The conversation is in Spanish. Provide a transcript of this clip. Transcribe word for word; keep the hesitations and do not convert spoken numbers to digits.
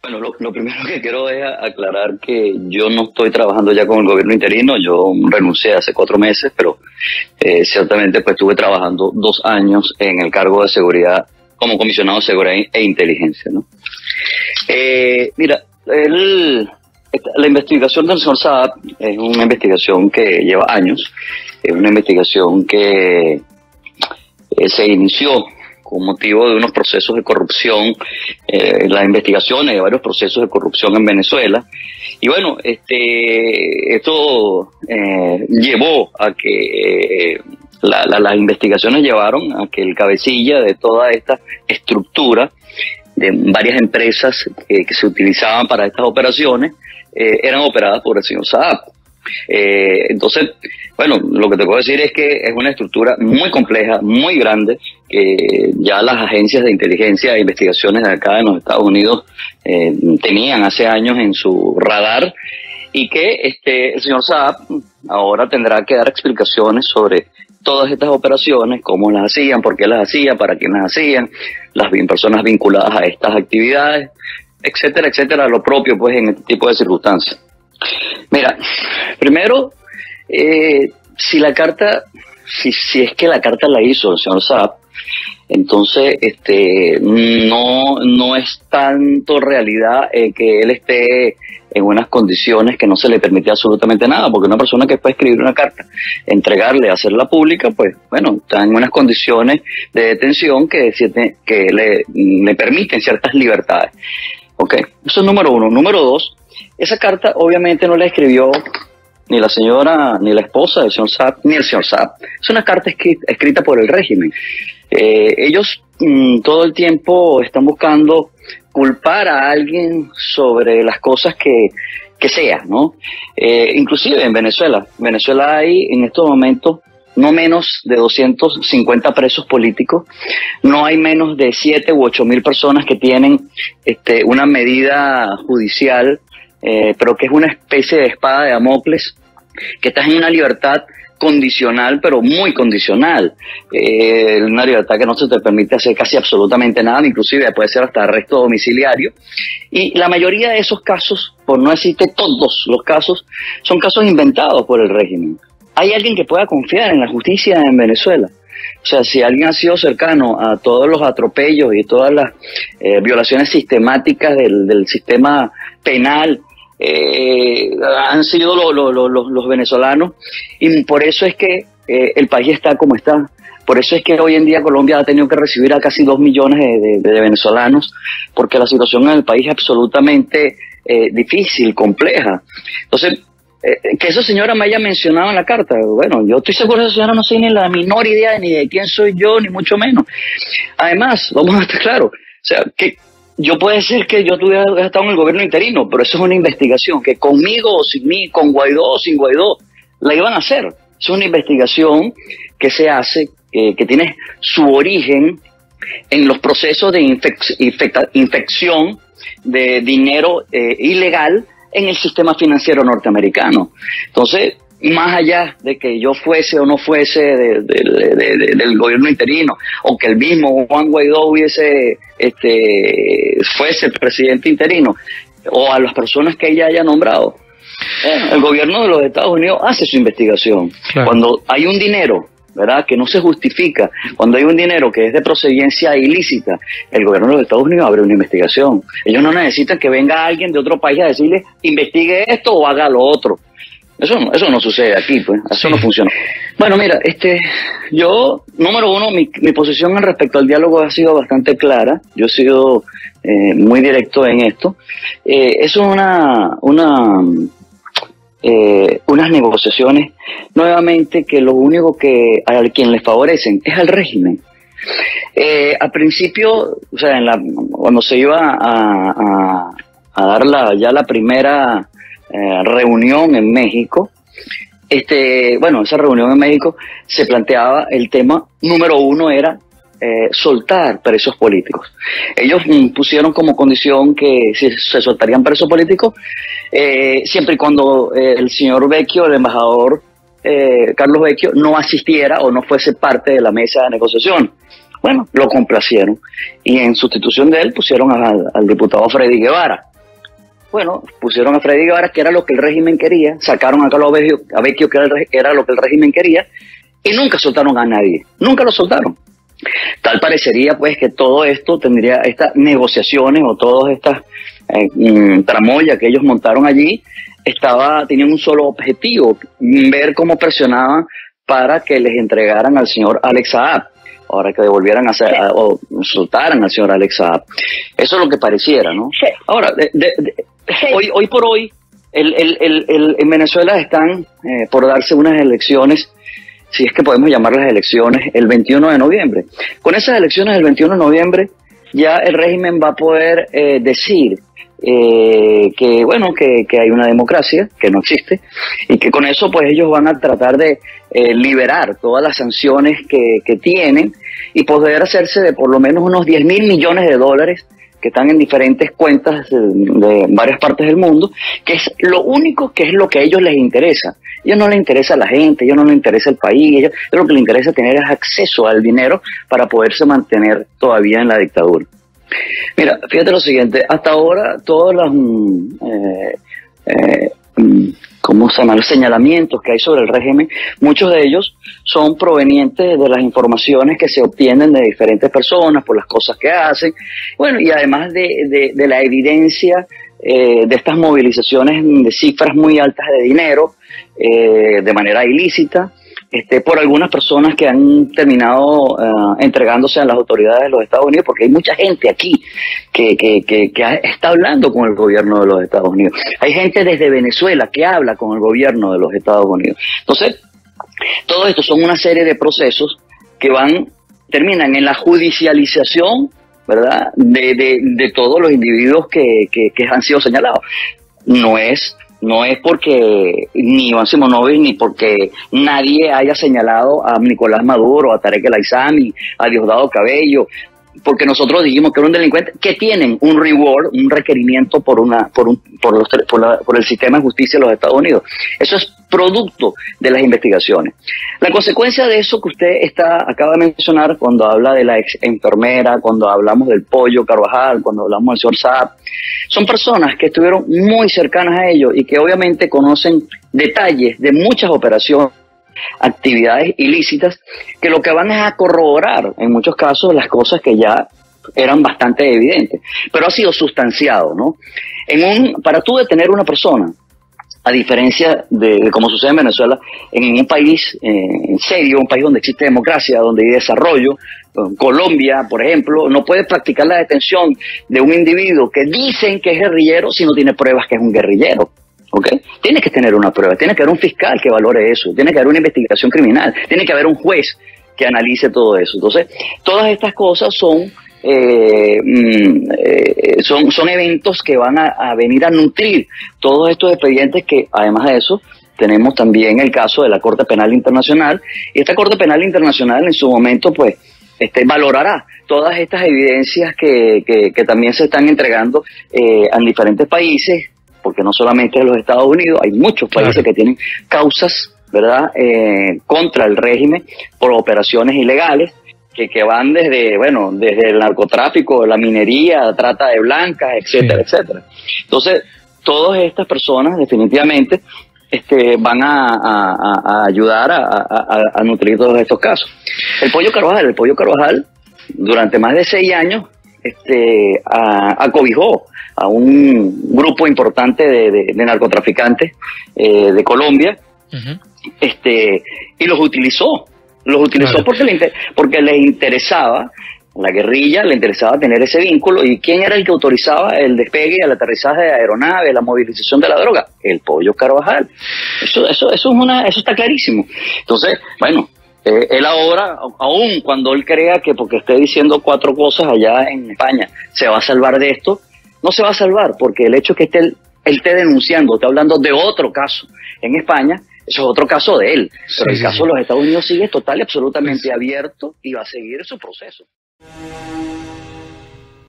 Bueno, lo, lo primero que quiero es aclarar que yo no estoy trabajando ya con el gobierno interino. Yo renuncié hace cuatro meses, pero eh, ciertamente pues estuve trabajando dos años en el cargo de seguridad como comisionado de seguridad e inteligencia, ¿no? Eh, mira, el, la investigación del señor Saab es una investigación que lleva años, es una investigación que eh, se inició con motivo de unos procesos de corrupción, eh, las investigaciones de varios procesos de corrupción en Venezuela. Y bueno, este, esto eh, llevó a que eh, la, la, las investigaciones llevaron a que el cabecilla de toda esta estructura de varias empresas eh, que se utilizaban para estas operaciones eh, eran operadas por el señor Saab. Eh, entonces, bueno, lo que te puedo decir es que es una estructura muy compleja, muy grande, que ya las agencias de inteligencia e investigaciones de acá en los Estados Unidos eh, tenían hace años en su radar, y que este el señor Saab ahora tendrá que dar explicaciones sobre todas estas operaciones, cómo las hacían, por qué las hacían, para quién las hacían, las personas vinculadas a estas actividades, etcétera, etcétera, lo propio pues en este tipo de circunstancias. Mira, primero, eh, si la carta, si, si es que la carta la hizo el señor Saab, entonces este no, no es tanto realidad eh, que él esté en unas condiciones que no se le permite absolutamente nada, porque una persona que puede escribir una carta, entregarle, hacerla pública, pues bueno, está en unas condiciones de detención que, que le, le permiten ciertas libertades. Ok, eso es número uno. Número dos, esa carta obviamente no la escribió ni la señora, ni la esposa del señor Saab, ni el señor Saab. Es una carta escrita, escrita por el régimen. Eh, ellos mmm, todo el tiempo están buscando culpar a alguien sobre las cosas que, que sea, ¿no? Eh, inclusive en Venezuela. Venezuela hay en estos momentos no menos de doscientos cincuenta presos políticos, no hay menos de siete u ocho mil personas que tienen este, una medida judicial, eh, pero que es una especie de espada de Damocles, que estás en una libertad condicional, pero muy condicional, eh, una libertad que no se te permite hacer casi absolutamente nada, inclusive puede ser hasta arresto domiciliario, y la mayoría de esos casos, por no decir que todos los casos, son casos inventados por el régimen. ¿Hay alguien que pueda confiar en la justicia en Venezuela? O sea, si alguien ha sido cercano a todos los atropellos y todas las eh, violaciones sistemáticas del, del sistema penal, eh, han sido lo, lo, lo, lo, los venezolanos, y por eso es que eh, el país está como está. Por eso es que hoy en día Colombia ha tenido que recibir a casi dos millones de, de, de venezolanos, porque la situación en el país es absolutamente eh, difícil, compleja. Entonces, Eh, que esa señora me haya mencionado en la carta, bueno, yo estoy seguro que esa señora no tiene ni la menor idea ni de quién soy yo, ni mucho menos. Además, vamos a estar claros, o sea, que yo puede ser que yo tuviera estado en el gobierno interino, pero eso es una investigación que conmigo o sin mí, con Guaidó o sin Guaidó, la iban a hacer. Es una investigación que se hace, eh, que tiene su origen en los procesos de infec infecta infección de dinero eh, ilegal en el sistema financiero norteamericano. Entonces, más allá de que yo fuese o no fuese de, de, de, de, del gobierno interino, o que el mismo Juan Guaidó hubiese, este, fuese el presidente interino, o a las personas que ella haya nombrado, eh, el gobierno de los Estados Unidos hace su investigación. Claro. Cuando hay un dinero, ¿verdad?, que no se justifica, cuando hay un dinero que es de procedencia ilícita, el gobierno de los Estados Unidos abre una investigación. Ellos no necesitan que venga alguien de otro país a decirle, investigue esto o haga lo otro. Eso no, eso no sucede aquí, pues, eso sí. No funciona. Bueno, mira, este, yo, número uno, mi, mi posición en respecto al diálogo ha sido bastante clara. Yo he sido eh, muy directo en esto. Eh, eso es una, una, eh, unas negociaciones, nuevamente, que lo único que a quien les favorecen es al régimen. Eh, al principio, o sea, en la, cuando se iba a, a, a dar la, ya la primera eh, reunión en México, este, bueno, esa reunión en México se planteaba el tema número uno era eh, soltar presos políticos. Ellos mm, pusieron como condición que si se soltarían presos políticos, eh, siempre y cuando eh, el señor Vecchio, el embajador eh, Carlos Vecchio, no asistiera o no fuese parte de la mesa de negociación. Bueno, lo complacieron y en sustitución de él pusieron al, al diputado Freddy Guevara. bueno, pusieron a Freddy Guevara, que era lo que el régimen quería, sacaron a Carlos Vecchio, a Vecchio que era, el, era lo que el régimen quería, y nunca soltaron a nadie, nunca lo soltaron. Tal parecería pues que todo esto tendría, estas negociaciones o todas estas eh, mm, tramoyas que ellos montaron allí, estaba, tenían un solo objetivo, ver cómo presionaban para que les entregaran al señor Alex Saab, ahora que devolvieran a, a, o soltaran al señor Alex Saab. Eso es lo que pareciera, ¿no? Sí. Ahora, de, de, de, sí. hoy, hoy por hoy, el, el, el, el, en Venezuela están eh, por darse unas elecciones, si es que podemos llamarlas elecciones, el veintiuno de noviembre. Con esas elecciones del veintiuno de noviembre, ya el régimen va a poder eh, decir eh, que, bueno, que, que hay una democracia, que no existe, y que con eso, pues, ellos van a tratar de eh, liberar todas las sanciones que, que tienen y poder hacerse de por lo menos unos diez mil millones de dólares que están en diferentes cuentas de, de varias partes del mundo, que es lo único que es lo que a ellos les interesa. A ellos no les interesa a la gente, a ellos no les interesa el país, a ellos lo que les interesa tener es acceso al dinero para poderse mantener todavía en la dictadura. Mira, fíjate lo siguiente, hasta ahora todos los eh, eh, ¿cómo se llama? Los señalamientos que hay sobre el régimen, muchos de ellos son provenientes de las informaciones que se obtienen de diferentes personas por las cosas que hacen, bueno, y además de, de, de la evidencia eh, de estas movilizaciones de cifras muy altas de dinero eh, de manera ilícita, Este, por algunas personas que han terminado uh, entregándose a las autoridades de los Estados Unidos, porque hay mucha gente aquí que, que, que, que está hablando con el gobierno de los Estados Unidos. Hay gente desde Venezuela que habla con el gobierno de los Estados Unidos. Entonces, todo esto son una serie de procesos que van, terminan en la judicialización, ¿verdad?, de, de, de todos los individuos que, que, que han sido señalados. No es... No es porque ni Iván Simonovic ni porque nadie haya señalado a Nicolás Maduro, a Tarek El Aissami, a Diosdado Cabello, porque nosotros dijimos que era un delincuente, que tienen un reward, un requerimiento por una por un por, los, por, la, por el sistema de justicia de los Estados Unidos. Eso es producto de las investigaciones. La consecuencia de eso que usted está acaba de mencionar, cuando habla de la ex enfermera, cuando hablamos del Pollo Carvajal, cuando hablamos del señor Saab, son personas que estuvieron muy cercanas a ellos y que obviamente conocen detalles de muchas operaciones, actividades ilícitas, que lo que van es a corroborar en muchos casos las cosas que ya eran bastante evidentes, pero ha sido sustanciado, ¿no? En un, para tú detener una persona, a diferencia de, de como sucede en Venezuela, en un país eh, serio, un país donde existe democracia, donde hay desarrollo, Colombia, por ejemplo, no puede practicar la detención de un individuo que dicen que es guerrillero si no tiene pruebas que es un guerrillero. ¿Okay? Tiene que tener una prueba, tiene que haber un fiscal que valore eso, tiene que haber una investigación criminal, tiene que haber un juez que analice todo eso. Entonces, todas estas cosas son eh, eh, son, son eventos que van a, a venir a nutrir todos estos expedientes que, además de eso, tenemos también el caso de la Corte Penal Internacional, y esta Corte Penal Internacional en su momento, pues, este, valorará todas estas evidencias que, que, que también se están entregando eh, en diferentes países, porque no solamente en los Estados Unidos, hay muchos países claro. que tienen causas, ¿verdad?, eh, contra el régimen por operaciones ilegales, que, que van desde, bueno, desde el narcotráfico, la minería, la trata de blancas, etcétera, sí. etcétera. Entonces, todas estas personas definitivamente este, van a, a, a ayudar a, a, a nutrir todos estos casos. El Pollo Carvajal, el Pollo Carvajal, durante más de seis años, este, a, acobijó a un grupo importante de, de, de narcotraficantes eh, de Colombia, uh-huh. este, y los utilizó, los utilizó claro. porque, le, porque les interesaba, la guerrilla le interesaba tener ese vínculo. ¿Y quién era el que autorizaba el despegue, el aterrizaje de aeronaves, la movilización de la droga? El Pollo Carvajal. Eso, eso, eso es una, eso está clarísimo. Entonces, bueno, Eh, él ahora, aun cuando él crea que porque esté diciendo cuatro cosas allá en España se va a salvar de esto, no se va a salvar, porque el hecho que esté, él, él esté denunciando, está hablando de otro caso en España, eso es otro caso de él, pero sí, el caso sí. de los Estados Unidos sigue total y absolutamente sí. abierto y va a seguir su proceso.